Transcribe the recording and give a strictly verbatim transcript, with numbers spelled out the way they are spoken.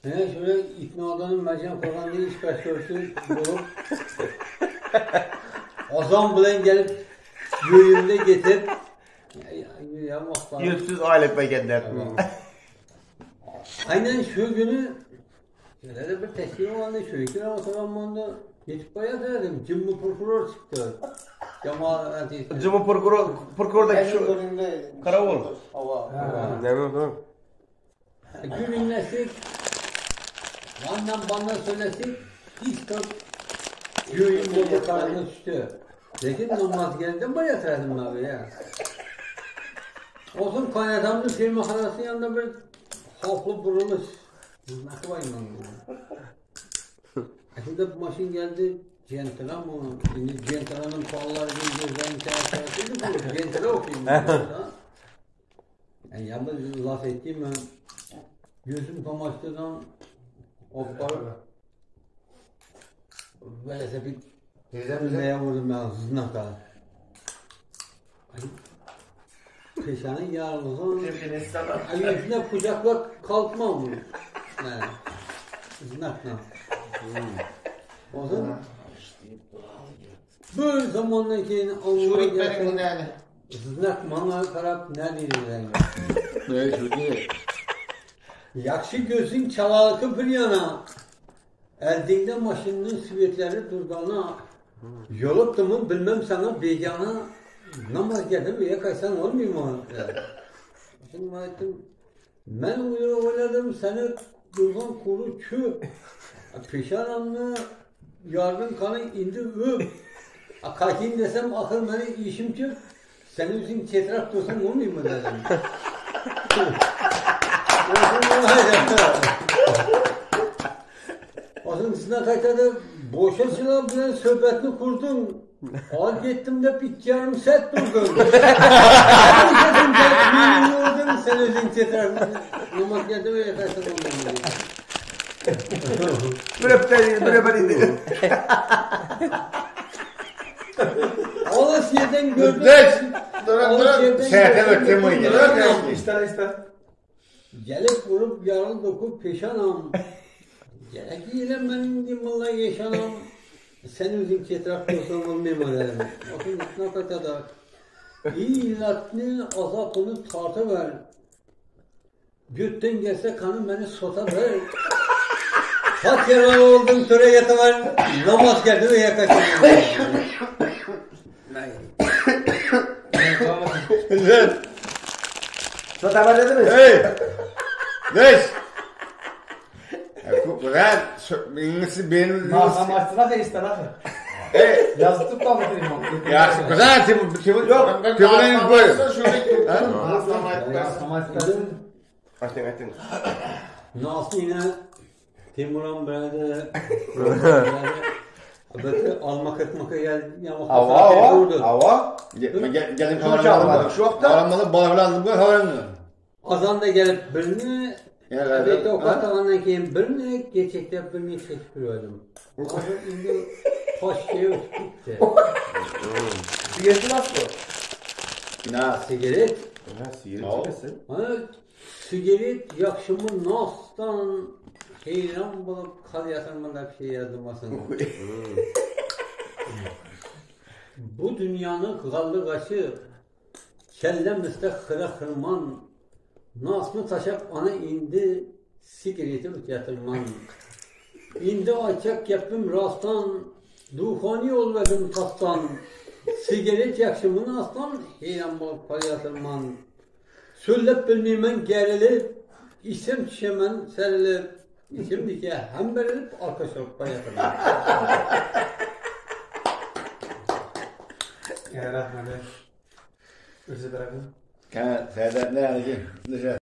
Yani şöyle İbn Adan'ın Mercan Kur'an'ın iş başörtüsü bulup Ozan bilen gelip göğümde getirip yüzsüz alet bekenler. Aynen şu günü şöyle de bir teslim olanı şu iki ama sonra yetip bayağı dedim. Cimri prokuror çıktı. Cemal Cimri prokuror, prokurordaki şu karavol. Tamam tamam. Gün inlesik, benden bana söylesin, hiç çok göğün burada karnı düştü. Lakin namaz geldi mi yatırdım abi ya. Olsun kaynatamlı şey makarası yanında bir haflı buruluş. Nasıl bayım ben şimdi maşin geldi, Gentila mı? Şimdi Gentila'nın kolları bir gözlerini çarptırdı bu. Gentila okuyayım. Yani yalnız laf ettiğim ben gözüm kamaştıdan opar böylese bir neye vurdum ya hızına kadar. Peşanın yarın o zaman yüzüne kucakla kalkmam mı? Yani hıznakla. O zaman böyle zamanla ki Allah'a gelsen hıznak bana karab ne diyeceğim? Ne şu değil. Yakşı gözün çalalıkı bir yana, eldinde maşının süvetleri durdana, yolup mı bilmem sana begana, namaz geldi veya kaysan olmuyor mu? Şimdi ben ettim, ben oynadım seni durgan kuru çöp, peşanamlı yardım kanı indi öp, kalkayım desem akıl beni işim çöp, senin için çetraf dursun olmuyor mu dedim. Asıl sizden kaytadı, boşa silah bilen sohbetini kurdun. Al gittim de bir yarım set durdun. Sen özün çeter. Namaz geldi ve yakarsın ondan. Bir öpten, bir öpten indi. Allah yerden gördüm. Durun durun. Seyten ötüm o gibi. İster ister. Gelip vurup yarıl dokup peşanam. Gerek ile benim dimalla yaşanam. Sen özün etraf dursan olmayayım dedim. Bakın ne kadar da iyi illatını azapını tartıver. Götten gelse kanım beni sota ver. Hak yaralı oldum töre yatıver. Namaz geldi ve yaklaşım. Güzel. Sota ver dedi mi? Hey. Neş. Kuran, İngilizce benim... Mahkam açtılar da ister abi. Hey. Yazı tut da anlatayım onu. Ya kuran, tim, tim, yok. Timur'un koy. Mahkam açtılar. Açtın açtın. Nasıl yine Timur'un böyle böyle almak etmaka geldi. Ava, ava, ava. Gelin kameramı almadık. Şu vakta. Kameramı balıkla aldım bu kameramı. Azan da gelip birini evet o katılandan keyin birini geçekte birini çekip verdim. Azan indi hoş şey gitti. Sigareti nasıl? Na sigaret. Ha sigaret içmesin. Ha sigaret yakşımı nastan heyran bulup kalıyatan bana bir şey yazılmasın. Bu dünyanın kıgallı kaşı kellemizde hıra hırman nasmı taşak ana indi sigareti yatırman. İndi açak yapım rastan duhani ol verdim tastan. Sigaret yakşımını aslan heyran bulup kalıyatırman. Söylep bilmemen gerilip İçim çişemen serilip içimdeki hem verilip arka sokpa yatırman. Ya rahmet. Özür dilerim. Kan, saya dah, dah lagi.